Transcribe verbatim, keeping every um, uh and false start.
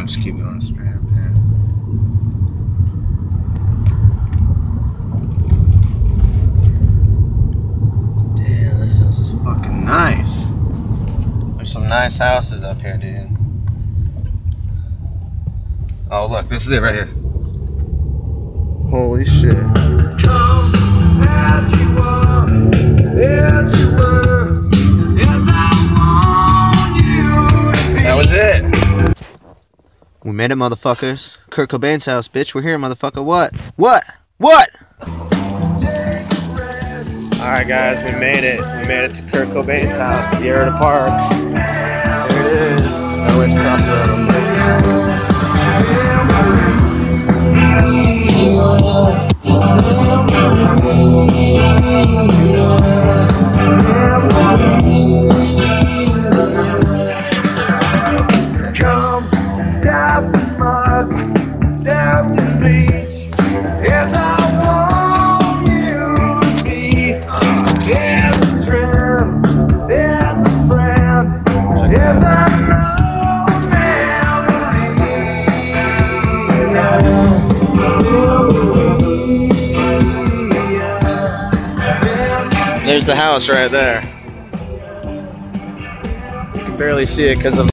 on, just keep going straight up here. Damn, that house is fucking nice. There's some nice houses up here, dude. Oh, look, this is it right here. Holy shit. Come as you are, as you were, as I want you to be. That was it. We made it, motherfuckers. Kurt Cobain's house, bitch. We're here, motherfucker. What? What? What? Alright, guys, we made it. We made it to Kurt Cobain's house, Garrett Park. There it is. Gotta wait to cross the road. Come down the mud, down the beach, as I want you to be, as a friend, as a friend, as I know. There's the house right there. You can barely see it because of